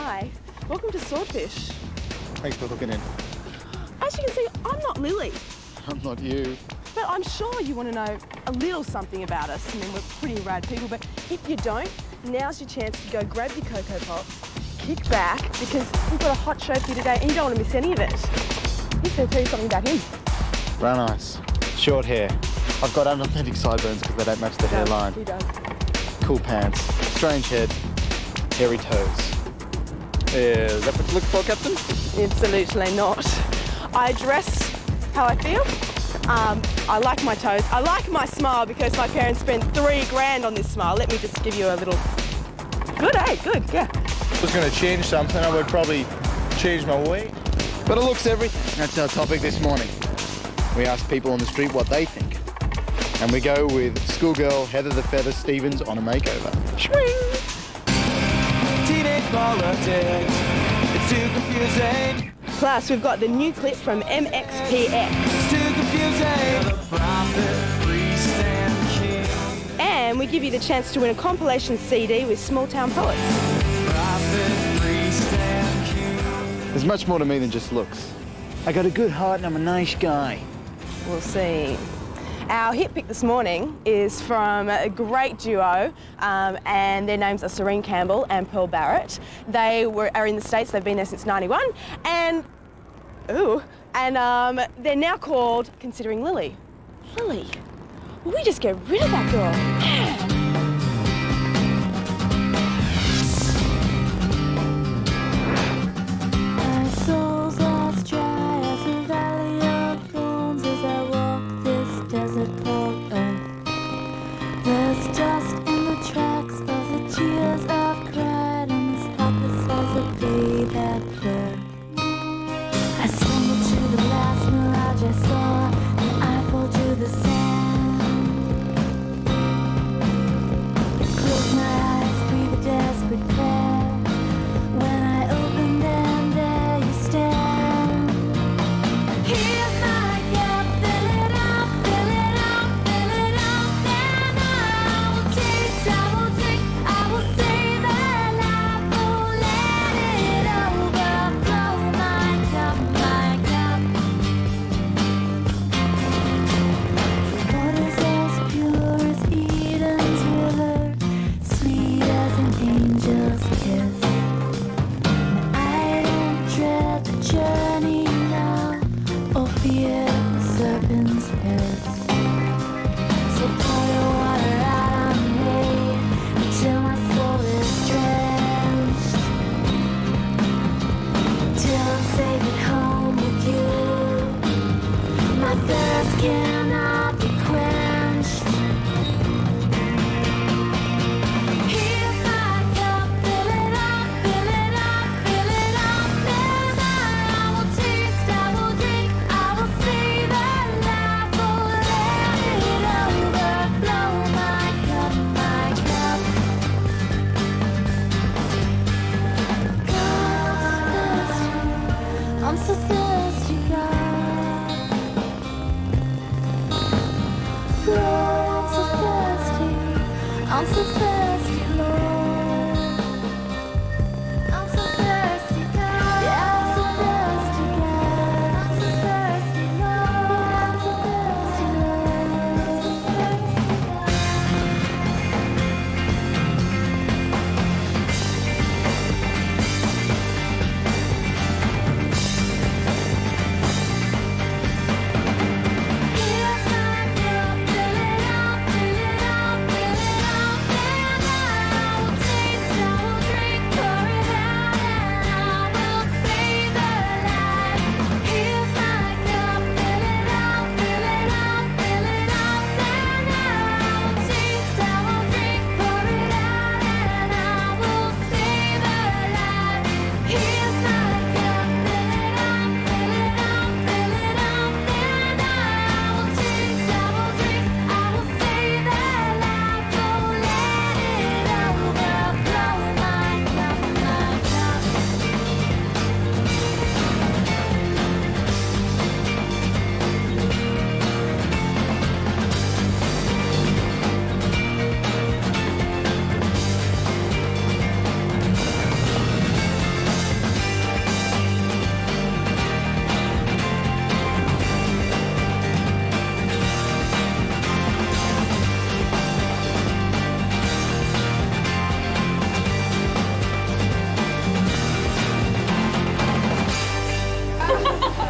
Hi, welcome to Swordfish. Thanks for hooking in. As you can see, I'm not Lily. I'm not you. But I'm sure you want to know a little something about us. I mean, we're pretty rad people, but if you don't, now's your chance to go grab your Cocoa Pops, kick back, because we've got a hot show for you today and you don't want to miss any of it. He's going to tell you something about him. Brown eyes, short hair. I've got unauthentic sideburns because they don't match the hairline. He does. Cool pants, strange head, hairy toes. Is that what you look for, Captain? Absolutely not. I dress how I feel. I like my toes. I like my smile because my parents spent $3 grand on this smile. Let me just give you a little... Good, eh? Good, yeah. If I was going to change something, I would probably change my weight. But it looks everything. That's our topic this morning. We ask people on the street what they think. And we go with schoolgirl Heather the Feather Stevens on a makeover. Swing! Teenage politics, it's too confusing. Plus, we've got the new clip from MXPX. It's too confusing. And we give you the chance to win a compilation CD with Small Town Poets. There's much more to me than just looks. I got a good heart and I'm a nice guy. We'll see. Our hit pick this morning is from a great duo, and their names are Serene Campbell and Pearl Barrett. They are in the States, they've been there since '91, and they're now called Considering Lily. Lily? Will we just get rid of that girl? My soul's lost dry as a valley of bones as I walk this desert cold earth. There's dust in the tracks of the tears I've cried and this helpless as a babe at birth. I stumbled to the last mirage I saw and I fall to the sand.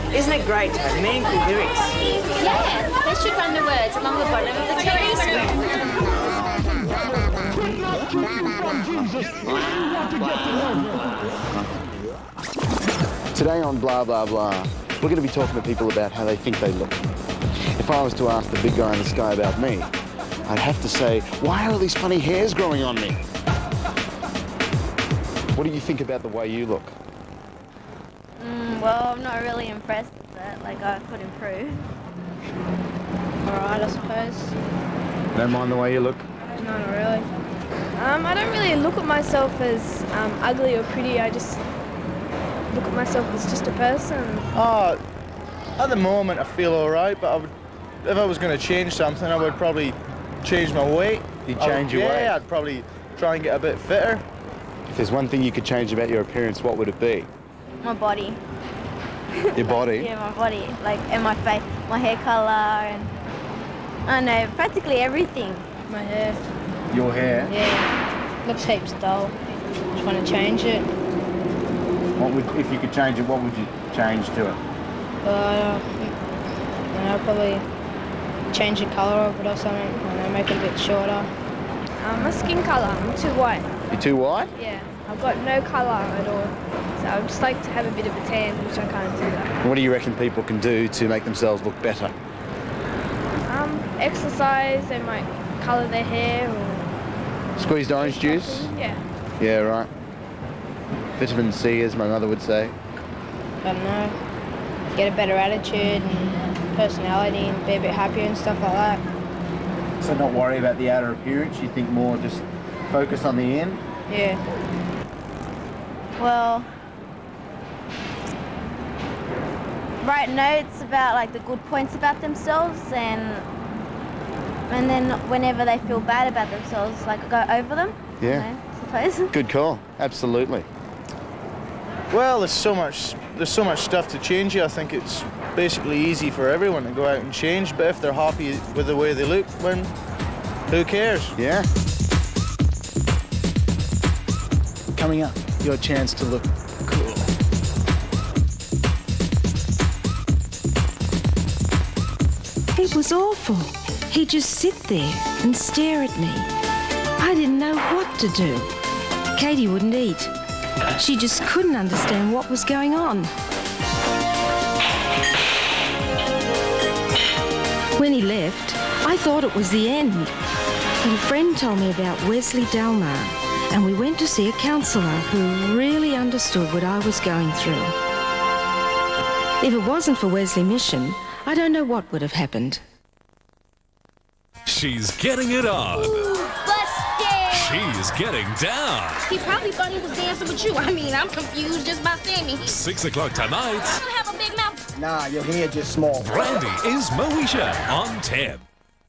Isn't it great to have meaningful lyrics? Yeah, they should run the words along the bottom of the TV screen. Today on Blah Blah Blah, we're going to be talking to people about how they think they look. If I was to ask the big guy in the sky about me, I'd have to say, why are all these funny hairs growing on me? What do you think about the way you look? Well, I'm not really impressed with it. Like, I could improve. Alright, I suppose. Don't mind the way you look? No, not really. I don't really look at myself as ugly or pretty. I just look at myself as just a person. Oh, at the moment I feel all right, but if I was going to change something, I would probably change my weight. You'd change your weight? Yeah, I'd probably try and get a bit fitter. If there's one thing you could change about your appearance, what would it be? My body. Your body? Yeah, my body. Like, and my face, my hair colour, and I don't know, practically everything. My hair. Your hair? Yeah. Looks heaps dull. Just want to change it. What would, if you could change it, what would you change to it? I'd probably change the colour of it or something. I don't know, make it a bit shorter. My skin colour, I'm too white. You're too white? Yeah, I've got no colour at all. So I'd just like to have a bit of a tan, which I can't do that. What do you reckon people can do to make themselves look better? Exercise, they might colour their hair or... Squeezed orange juice? Yeah. Yeah, right. Vitamin C, as my mother would say. I don't know. Get a better attitude and personality and be a bit happier and stuff like that. So not worry about the outer appearance, you think more just focus on the end? Yeah. Well, write notes about like the good points about themselves, and then whenever they feel bad about themselves, like go over them. Yeah. You know, I suppose. Good call. Absolutely. Well, there's so much stuff to change here. I think it's basically easy for everyone to go out and change, but if they're happy with the way they look, then who cares? Yeah. Coming up, your chance to look cool. It was awful. He'd just sit there and stare at me. I didn't know what to do. Katie wouldn't eat. She just couldn't understand what was going on. When he left, I thought it was the end. But a friend told me about Wesley Delmar, and we went to see a counsellor who really understood what I was going through. If it wasn't for Wesley Mission, I don't know what would have happened. She's getting it on. Ooh, busted! She's getting down. He probably thought he was dancing with you. I mean, I'm confused just by Sammy. 6 o'clock tonight. I don't have a big mouth. Nah, your hair just small. Brandy is Moesha on 10.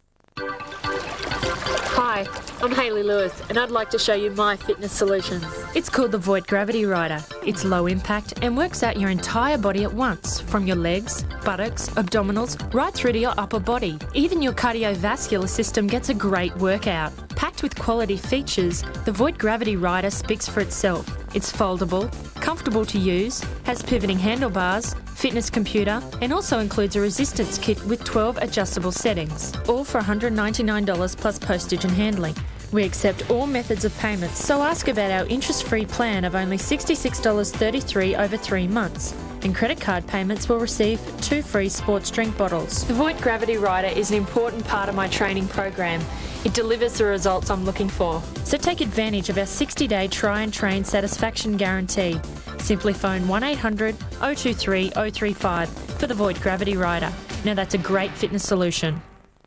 Hi, I'm Hayley Lewis and I'd like to show you my fitness solutions. It's called the Void Gravity Rider. It's low impact and works out your entire body at once, from your legs, buttocks, abdominals, right through to your upper body. Even your cardiovascular system gets a great workout. Packed with quality features, the Void Gravity Rider speaks for itself. It's foldable, comfortable to use, has pivoting handlebars, fitness computer, and also includes a resistance kit with 12 adjustable settings, all for $199 plus postage and handling. We accept all methods of payment, so ask about our interest-free plan of only $66.33 over 3 months. And credit card payments will receive 2 free sports drink bottles. The Void Gravity Rider is an important part of my training program. It delivers the results I'm looking for. So take advantage of our 60-day try and train satisfaction guarantee. Simply phone 1-800-023-035 for the Void Gravity Rider. Now that's a great fitness solution.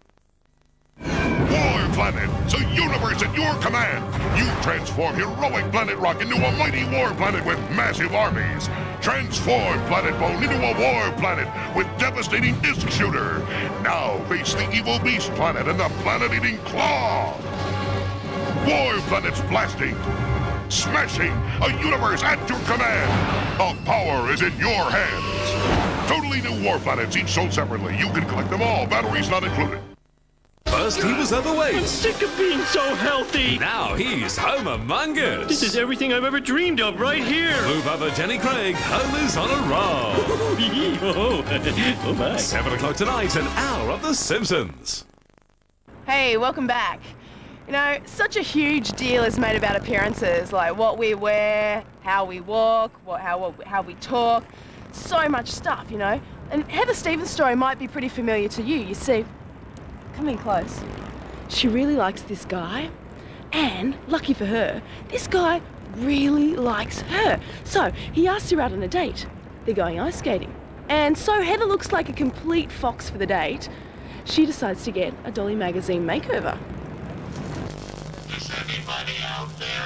War Planet, the universe at your command. You transform heroic Planet Rock into a mighty war planet with massive armies. Transform Planet Bone into a war planet with devastating disc shooter. Now face the evil beast planet and the planet-eating claw. War Planet's blasting, smashing, a universe at your command. The power is in your hands. Totally new war planets, each sold separately. You can collect them all, batteries not included. First he was overweight. I'm sick of being so healthy. Now he's humongous. This is everything I've ever dreamed of right here. Move over, Jenny Craig. Home is on a roll. Oh my. 7 o'clock tonight, an hour of The Simpsons. Hey, welcome back. You know, such a huge deal is made about appearances, like what we wear, how we walk, how we talk, so much stuff, you know. And Heather Stevens' story might be pretty familiar to you. You see, come in close. She really likes this guy, and lucky for her, this guy really likes her. So he asks her out on a date. They're going ice skating. And so Heather looks like a complete fox for the date. She decides to get a Dolly magazine makeover. Is anybody out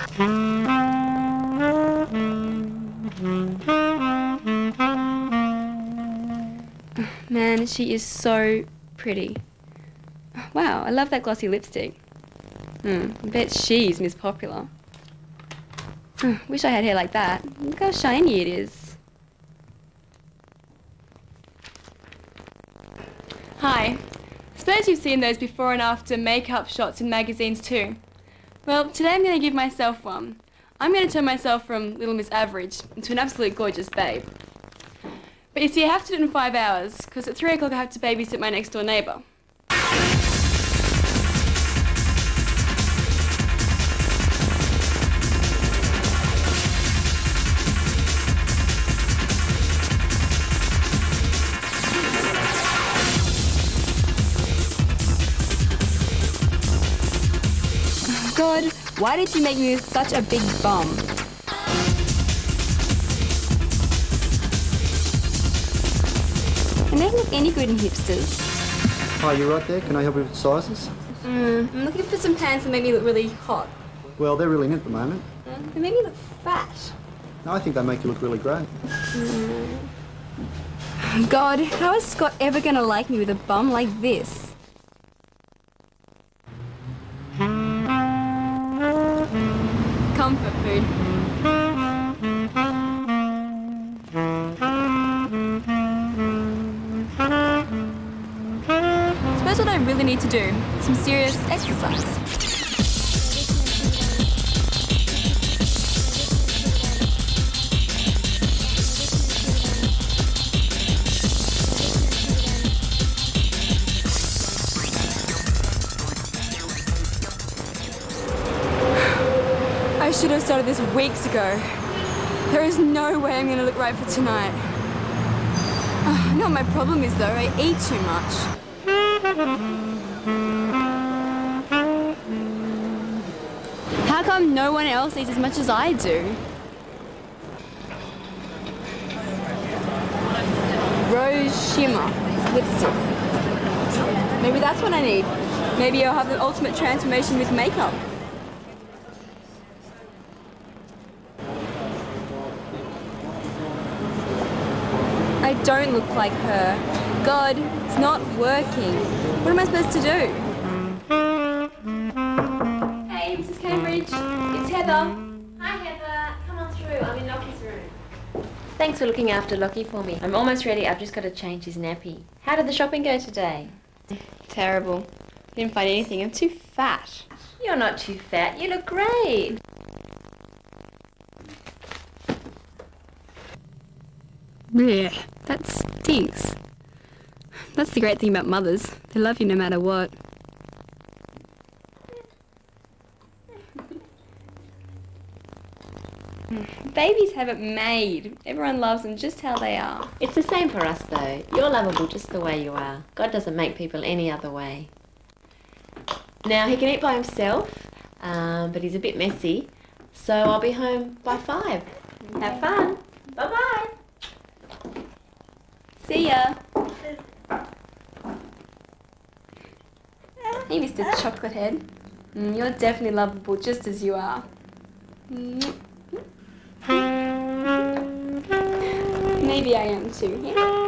there? Man, she is so pretty. Wow, I love that glossy lipstick. I bet she's Miss Popular. Wish I had hair like that. Look how shiny it is. Hi. Suppose you've seen those before and after makeup shots in magazines too. Well, today I'm going to give myself one. I'm going to turn myself from Little Miss Average into an absolute gorgeous babe. But you see, I have to do it in 5 hours, because at 3 o'clock I have to babysit my next door neighbour. God, why did you make me such a big bum? They never look any good in hipsters. Hi, you right there? Can I help you with sizes? I'm looking for some pants that make me look really hot. Well, they're really in at the moment. They make me look fat. No, I think they make you look really great. God, how is Scott ever going to like me with a bum like this? Comfort food. Suppose what I really need to do is some serious exercise. I should have started this weeks ago. There is no way I'm going to look right for tonight. I know what my problem is though, I eat too much. How come no one else eats as much as I do? Rose Shimmer lipstick. Maybe that's what I need. Maybe I'll have the ultimate transformation with makeup. I don't look like her. God, it's not working. What am I supposed to do? Hey, Mrs. Cambridge. It's Heather. Hi, Heather. Come on through. I'm in Lockie's room. Thanks for looking after Lockie for me. I'm almost ready. I've just got to change his nappy. How did the shopping go today? Terrible. Didn't find anything. I'm too fat. You're not too fat. You look great. Blech, that stinks. That's the great thing about mothers. They love you no matter what. Babies have it made. Everyone loves them just how they are. It's the same for us, though. You're lovable just the way you are. God doesn't make people any other way. Now, he can eat by himself, but he's a bit messy, so I'll be home by 5. Have fun. Bye-bye. See ya. Hey, Mr. Chocolate Head. You're definitely lovable just as you are. Maybe I am too, yeah?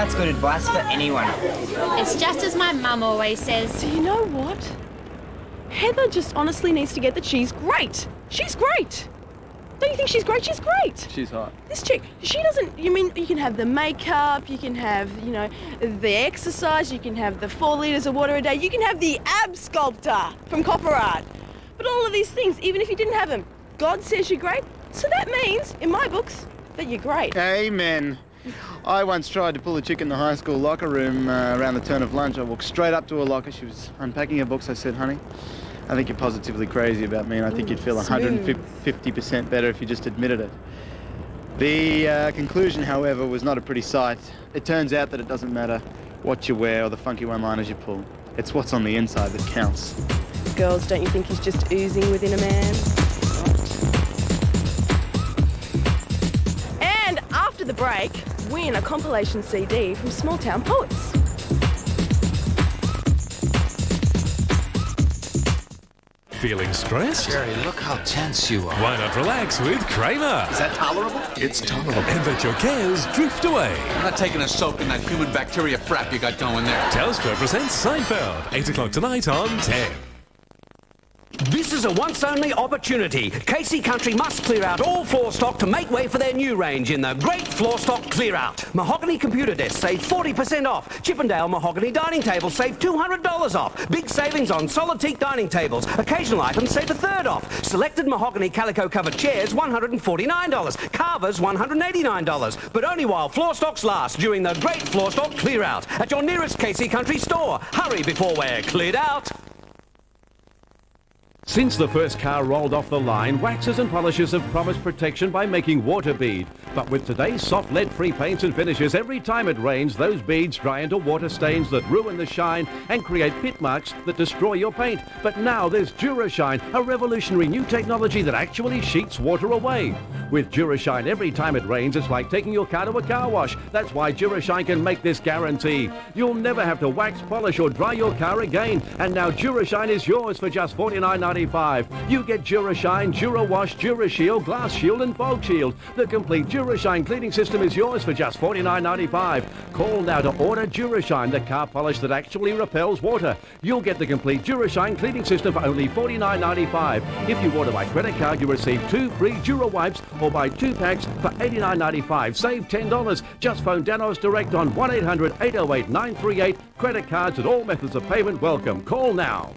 that's good advice for anyone. It's just as my mum always says. So you know what? Heather just honestly needs to get that she's great. She's great. Don't you think she's great? She's great. She's hot. This chick, she doesn't, you mean, you can have the makeup, you can have, you know, the exercise, you can have the 4 litres of water a day, you can have the ab sculptor from Copper Art. But all of these things, even if you didn't have them, God says you're great, so that means, in my books, that you're great. Amen. I once tried to pull a chick in the high school locker room around the turn of lunch. I walked straight up to her locker. She was unpacking her books. I said, honey, I think you're positively crazy about me, and I think you'd feel 150% better if you just admitted it. The conclusion, however, was not a pretty sight. It turns out that it doesn't matter what you wear or the funky one-liners you pull. It's what's on the inside that counts. Girls, don't you think he's just oozing within a man? And after the break, win a compilation CD from Small Town Poets. Feeling stressed? Jerry, look how tense you are. Why not relax with Kramer? Is that tolerable? It's tolerable. And let your cares drift away. I'm not taking a soak in that human bacteria frap you got going there. Telstra presents Seinfeld, 8 o'clock tonight on 10. This is a once-only opportunity. Casey Country must clear out all floor stock to make way for their new range in the Great Floor Stock Clear Out. Mahogany computer desks save 40% off. Chippendale mahogany dining tables save $200 off. Big savings on solid teak dining tables. Occasional items save a third off. Selected mahogany calico covered chairs, $149. Carvers, $189. But only while floor stocks last during the Great Floor Stock Clear Out at your nearest Casey Country store. Hurry before we're cleared out. Since the first car rolled off the line, waxers and polishers have promised protection by making water bead. But with today's soft lead-free paints and finishes, every time it rains, those beads dry into water stains that ruin the shine and create pit marks that destroy your paint. But now there's DuraShine, a revolutionary new technology that actually sheets water away. With DuraShine, every time it rains, it's like taking your car to a car wash. That's why DuraShine can make this guarantee. You'll never have to wax, polish or dry your car again. And now DuraShine is yours for just $49.95. You get DuraShine, DuraWash, DuraShield, Glass Shield and Fog Shield. The complete DuraShine cleaning system is yours for just $49.95. Call now to order DuraShine, the car polish that actually repels water. You'll get the complete DuraShine cleaning system for only $49.95. If you order by credit card, you receive 2 free Dura wipes or buy 2 packs for $89.95. Save $10. Just phone Danos Direct on 1-800-808-938. Credit cards and all methods of payment welcome. Call now.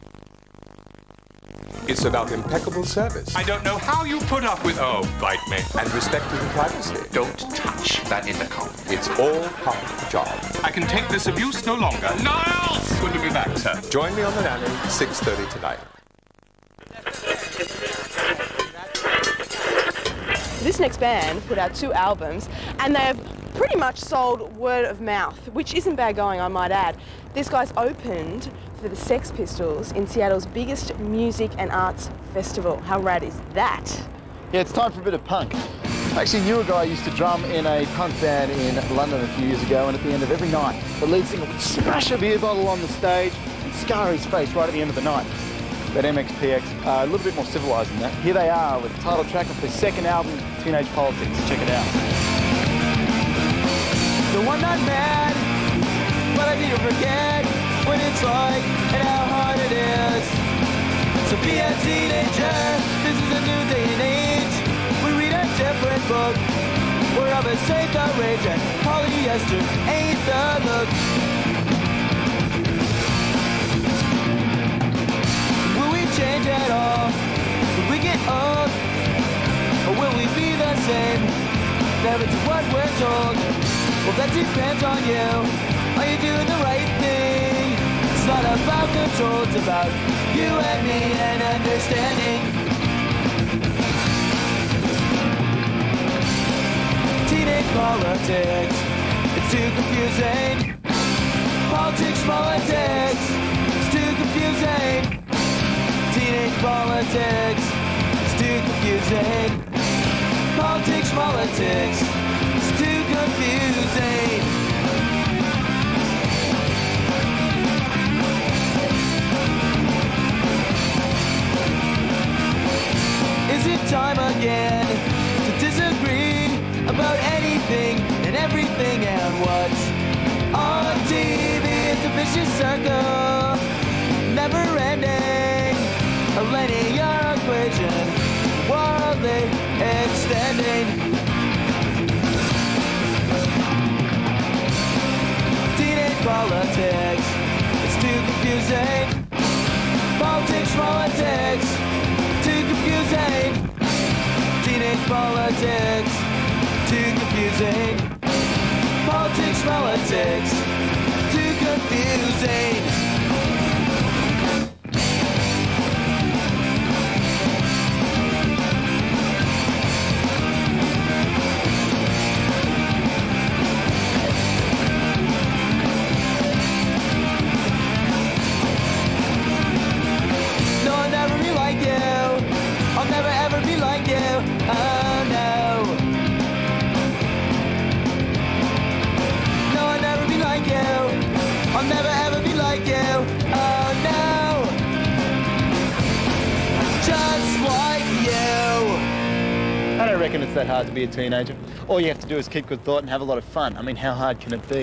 It's about impeccable service. I don't know how you put up with, bite me. And respecting privacy. Don't touch that intercom. It's all part of the job. I can take this abuse no longer. Niles! Good to be back, sir. Join me on the nanny, 6:30 tonight. This next band put out 2 albums and they've pretty much sold word of mouth, which isn't bad going, I might add. These guys opened for the Sex Pistols in Seattle's biggest music and arts festival. How rad is that? Yeah, it's time for a bit of punk. I actually knew a guy who used to drum in a punk band in London a few years ago, and at the end of every night, the lead singer would smash a beer bottle on the stage and scar his face right at the end of the night. But MXPX are a little bit more civilised than that. Here they are with the title track of their second album, Teenage Politics. Check it out. No, I'm not mad, but I need to forget what it's like and how hard it is. So be a teenager, this is a new day and age. We read a different book, we're of a safe outrage, and polyester ain't the look. Will we change at all? Will we get old? Or will we be the same? Never do what we're told. Well, that depends on you. Are you doing the right thing? It's not about control, it's about you and me and understanding. Teenage politics, it's too confusing. Politics, it's too confusing. Teenage politics, it's too confusing. Politics, it's too confusing. Is it time again to disagree about anything and everything and what? politics. It's too confusing. Politics, too confusing. Teenage politics, too confusing. Politics, too confusing. No, I'll never be like you. I'll never ever be like you. Oh no. No, I'll never be like you. I'll never ever be like you. Oh no. Just like you. I don't reckon it's that hard to be a teenager. All you have to do is keep good thought and have a lot of fun. I mean, how hard can it be?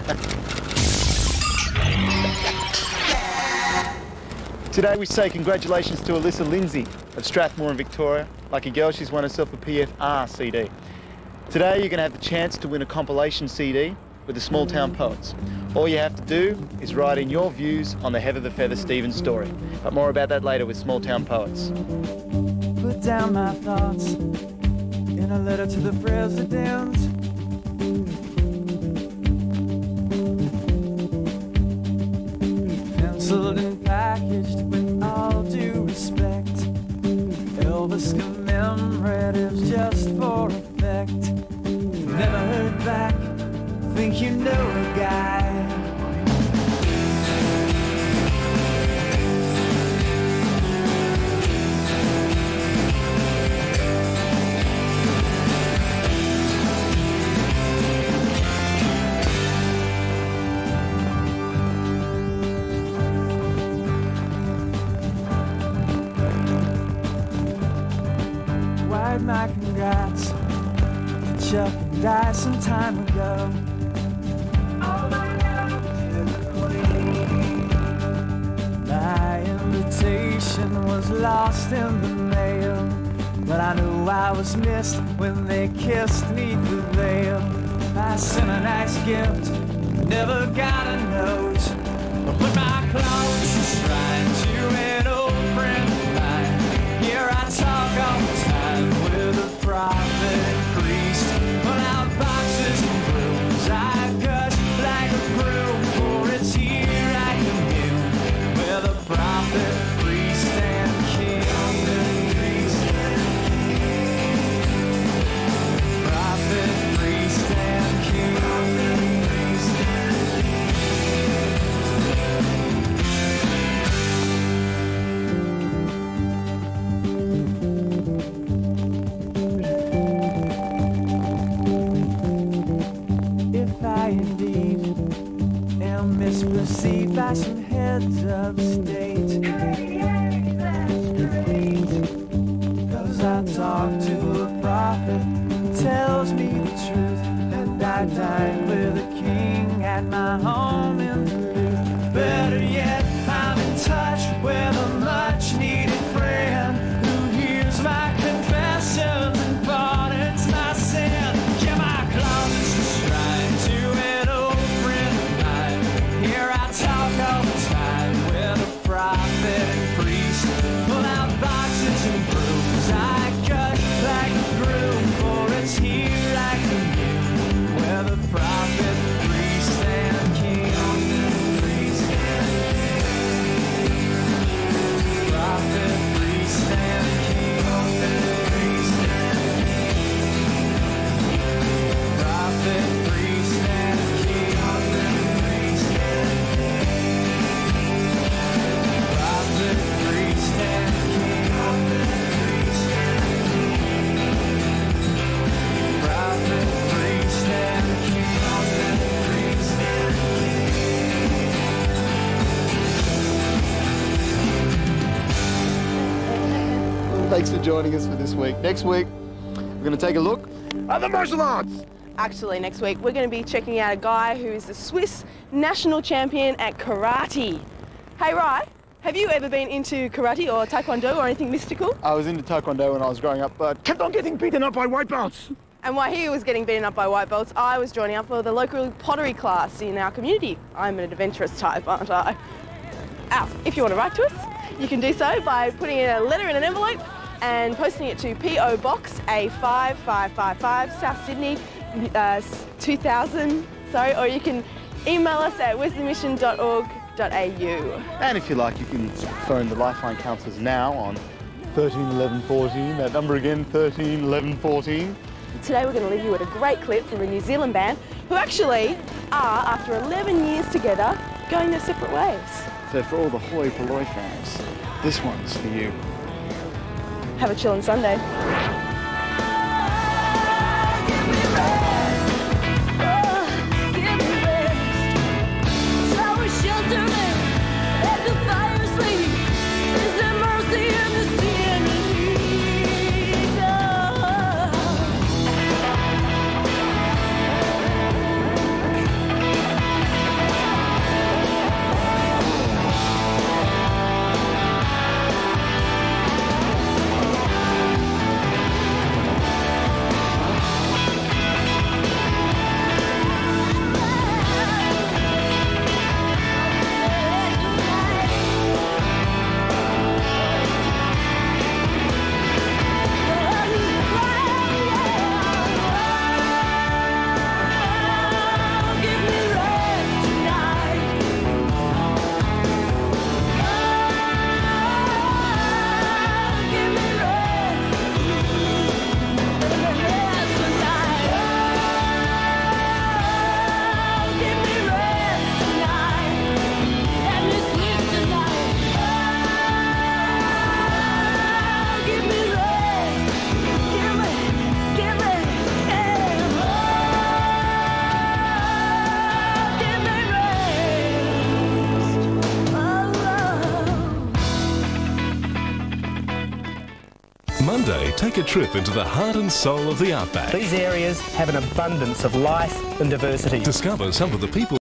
Today we say congratulations to Alyssa Lindsay of Strathmore in Victoria. Lucky girl, she's won herself a PFR CD. Today you're going to have the chance to win a compilation CD with the Small Town Poets. All you have to do is write in your views on the Heather the Feather Stevens story. But more about that later with Small Town Poets. Put down my thoughts in a letter to the president. Penciled and packaged with all due respect. Elvis commemoratives just for effect. Never heard back, think you know a guy. My congrats to Chuck and I some time ago. My invitation was lost in the mail, but I knew I was missed when they kissed 'neath the veil. I sent a nice gift, never got a note. I put my clothes shrine to an old friend of mine. Here I talk all the time with a prophet and priest. Pull out boxes and brooms, I gush like a broom, for it's here I commune with a prophet, priest, and king. Prophet, priest, and king. Misperceived by some heads of state. 'Cause I talk to a prophet who tells me the truth, and I dine with a king at my home in Duluth. Better yet, I'm in touch with a much needed friend who hears my confessions and pardons my sin. Yeah, my closet's a shrine to an old friend of mine. Here I talk all the time with a prophet and priest. Pull out boxes and brooms, I gush like a broom, for it's here I commune with a prophet, priest, and king. Priest and king. Prophet, priest, and king. Priest and king. Prophet, priest, and king. Priest and king. Prophet, priest, and king. Priest and king. Prophet, priest, and king. Priest and Thanks for joining us for this week. Next week, we're going to take a look at the martial arts. Actually, next week, we're going to be checking out a guy who is the Swiss national champion at karate. Hey, Rai, have you ever been into karate or taekwondo or anything mystical? I was into taekwondo when I was growing up, but kept on getting beaten up by white belts. And while he was getting beaten up by white belts, I was joining up for the local pottery class in our community. I'm an adventurous type, aren't I? If you want to write to us, you can do so by putting a letter in an envelope and posting it to P.O. Box A5555, South Sydney, 2000, or you can email us at wesleymission.org.au. And if you like, you can phone the Lifeline counsellors now on 13 11 14. That number again, 13 11 14. Today we're going to leave you with a great clip from a New Zealand band who actually are, after 11 years together, going their separate ways. So for all the hoi polloi fans, this one's for you. Have a chillin' Sunday. Monday, take a trip into the heart and soul of the outback. These areas have an abundance of life and diversity. Discover some of the people